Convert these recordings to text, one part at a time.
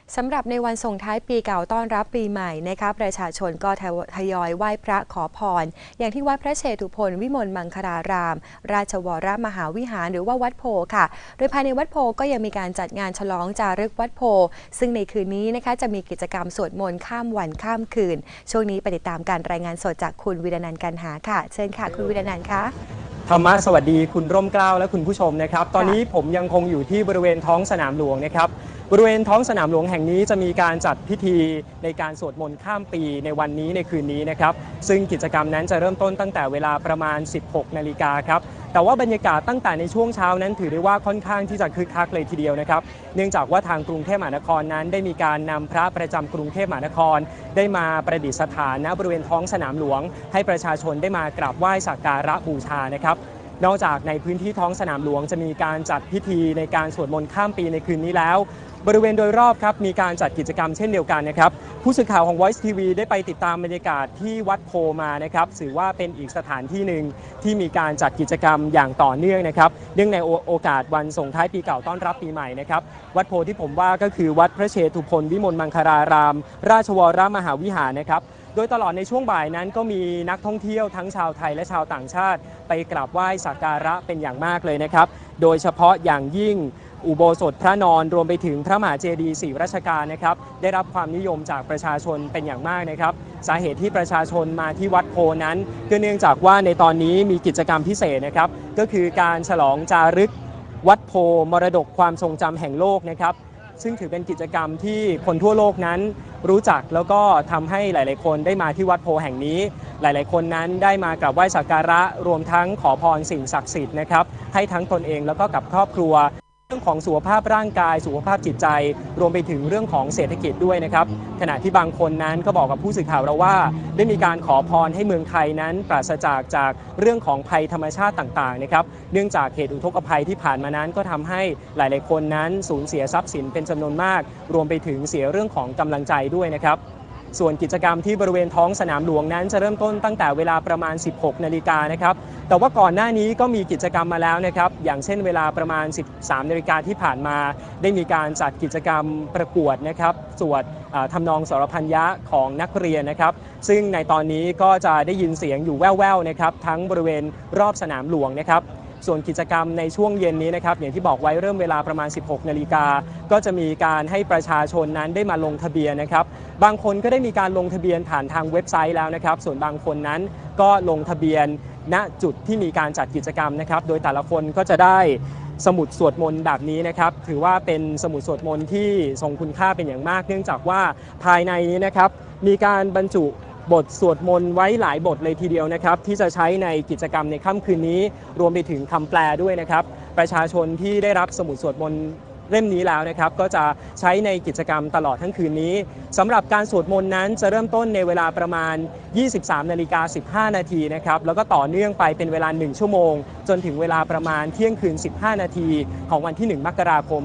สำหรับในวันส่งท้ายปีเก่าต้อนรับปีใหม่นะคะประชาชนก็ทยอยไหว้พระขอพรอย่างที่วัดพระเชตุพนวิมลมังคลาราม ราชวรมหาวิหารหรือว่าวัดโพค่ะโดยภายในวัดโพก็ยังมีการจัดงานฉลองจารึกวัดโพซึ่งในคืนนี้นะคะจะมีกิจกรรมสวดมนต์ข้ามวันข้ามคืนช่วงนี้ไปติดตามการรายงานสดจากคุณวิรนันท์กันหาค่ะเชิญค่ะคุณวิรนันท์คะธรรมะสวัสดีคุณร่มเกล้าและคุณผู้ชมนะครับตอนนี้ผมยังคงอยู่ที่บริเวณท้องสนามหลวงนะครับบริเวณท้องสนามหลวงแห่งนี้จะมีการจัดพิธีในการสวดมนต์ข้ามปีในวันนี้ในคืนนี้นะครับซึ่งกิจกรรมนั้นจะเริ่มต้นตั้งแต่เวลาประมาณ 16 นาฬิกาครับแต่ว่าบรรยากาศตั้งแต่ในช่วงเช้านั้นถือได้ว่าค่อนข้างที่จะคึกคักเลยทีเดียวนะครับเนื่องจากว่าทางกรุงเทพมหานครนั้นได้มีการนำพระประจำกรุงเทพมหานครได้มาประดิษฐานณบริเวณท้องสนามหลวงให้ประชาชนได้มากราบไหว้สักการะบูชานะครับนอกจากในพื้นที่ท้องสนามหลวงจะมีการจัดพิธีในการสวดมนต์ข้ามปีในคืนนี้แล้วบริเวณโดยรอบครับมีการจัดกิจกรรมเช่นเดียวกันนะครับผู้สื่อข่าวของ Voice TV ได้ไปติดตามบรรยากาศที่วัดโพมานะครับถือว่าเป็นอีกสถานที่หนึ่งที่มีการจัดกิจกรรมอย่างต่อเนื่องนะครับเนื่องในโอกาสวันส่งท้ายปีเก่าต้อนรับปีใหม่นะครับวัดโพที่ผมว่าก็คือวัดพระเชตุพนวิมลมังคลาราม ราชวรมหาวิหารนะครับโดยตลอดในช่วงบ่ายนั้นก็มีนักท่องเที่ยวทั้งชาวไทยและชาวต่างชาติไปกราบไหว้สักการะเป็นอย่างมากเลยนะครับโดยเฉพาะอย่างยิ่งอุโบสถพระนอนรวมไปถึงพระมหาเจดีย์ศรีรัชกาลนะครับได้รับความนิยมจากประชาชนเป็นอย่างมากนะครับสาเหตุที่ประชาชนมาที่วัดโพนั้นก็เนื่องจากว่าในตอนนี้มีกิจกรรมพิเศษนะครับก็คือการฉลองจารึกวัดโพมรดกความทรงจำแห่งโลกนะครับซึ่งถือเป็นกิจกรรมที่คนทั่วโลกนั้นรู้จักแล้วก็ทำให้หลายๆคนได้มาที่วัดโพแห่งนี้หลายๆคนนั้นได้มากราบไหว้สักการะรวมทั้งขอพรสิ่งศักดิ์สิทธิ์นะครับให้ทั้งตนเองแล้วก็กับครอบครัวเรื่องของสุขภาพร่างกายสุขภาพจิตใจรวมไปถึงเรื่องของเศรษฐกิจด้วยนะครับขณะที่บางคนนั้นก็บอกกับผู้สื่อข่าวเราว่าได้มีการขอพรให้เมืองไทยนั้นปราศจากเรื่องของภัยธรรมชาติต่างๆนะครับเนื่องจากเหตุอุทกภัยที่ผ่านมานั้นก็ทำให้หลายๆคนนั้นสูญเสียทรัพย์สินเป็นจำนวนมากรวมไปถึงเสียเรื่องของกำลังใจด้วยนะครับส่วนกิจกรรมที่บริเวณท้องสนามหลวงนั้นจะเริ่มต้นตั้งแต่เวลาประมาณ 16 นาฬิกานะครับแต่ว่าก่อนหน้านี้ก็มีกิจกรรมมาแล้วนะครับอย่างเช่นเวลาประมาณ 13 นาฬิกาที่ผ่านมาได้มีการจัดกิจกรรมประกวดนะครับสวดทำนองสรพัญญะของนักเรียนนะครับซึ่งในตอนนี้ก็จะได้ยินเสียงอยู่แว่วๆนะครับทั้งบริเวณรอบสนามหลวงนะครับส่วนกิจกรรมในช่วงเย็นนี้นะครับอย่างที่บอกไว้เริ่มเวลาประมาณ 16 นาฬิกาก็จะมีการให้ประชาชนนั้นได้มาลงทะเบียนนะครับบางคนก็ได้มีการลงทะเบียนผ่านทางเว็บไซต์แล้วนะครับส่วนบางคนนั้นก็ลงทะเบียนณจุดที่มีการจัดกิจกรรมนะครับโดยแต่ละคนก็จะได้สมุดสวดมนต์แบบนี้นะครับถือว่าเป็นสมุดสวดมนต์ที่ทรงคุณค่าเป็นอย่างมากเนื่องจากว่าภายในนี้นะครับมีการบรรจุบทสวดมนต์ไว้หลายบทเลยทีเดียวนะครับที่จะใช้ในกิจกรรมในค่ำคืนนี้รวมไปถึงคำแปลด้วยนะครับประชาชนที่ได้รับสมุดสวดมนต์เล่มนี้แล้วนะครับก็จะใช้ในกิจกรรมตลอดทั้งคืนนี้สำหรับการสวดมนต์นั้นจะเริ่มต้นในเวลาประมาณ 23 นาฬิกา 15 นาทีนะครับแล้วก็ต่อเนื่องไปเป็นเวลา 1 ชั่วโมงจนถึงเวลาประมาณเที่ยงคืน 15 นาทีของวันที่ 1 มกราคม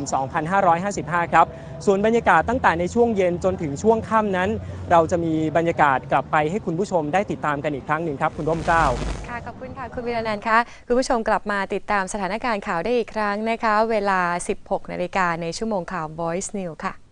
2555 ครับส่วนบรรยากาศตั้งแต่ในช่วงเย็นจนถึงช่วงค่ำนั้นเราจะมีบรรยากาศกลับไปให้คุณผู้ชมได้ติดตามกันอีกครั้งหนึ่งครับคุณร่มเกล้าค่ะขอบคุณค่ะคุณวิรนันท์คะคุณผู้ชมกลับมาติดตามสถานการณ์ข่าวได้อีกครั้งนะคะเวลา 16 นาฬิกาในชั่วโมงข่าว Voice News ค่ะ